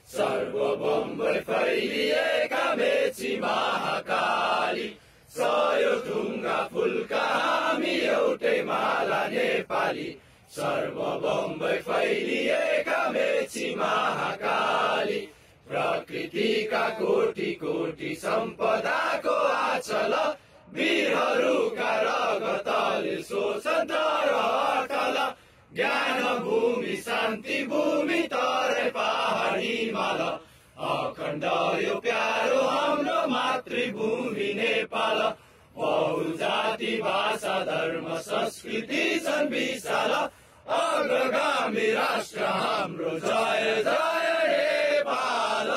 सर्वबम्बई फैलिएका मेची महाकाली सयो ढुङ्गा फुलका हामी एउटै माला नेपाली सर्वबम्बई फैलिएका मेची महाकाली प्रकृतिका कोटि कोटि सम्पदाको आचल वीरहरूका रगतले शोषण तर अटल ज्ञान भूमि शान्ति भूमि तराई पहाड हिमाल अखण्ड यो प्यारो हाम्रो मातृभूमि नेपाल बहुजाति भाषा धर्म संस्कृति छन् विशाल अग्रगामी राष्ट्र हाम्रो जय जय नेपाल।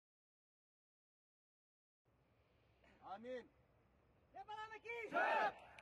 आमीन। नेपाल आमा की जय।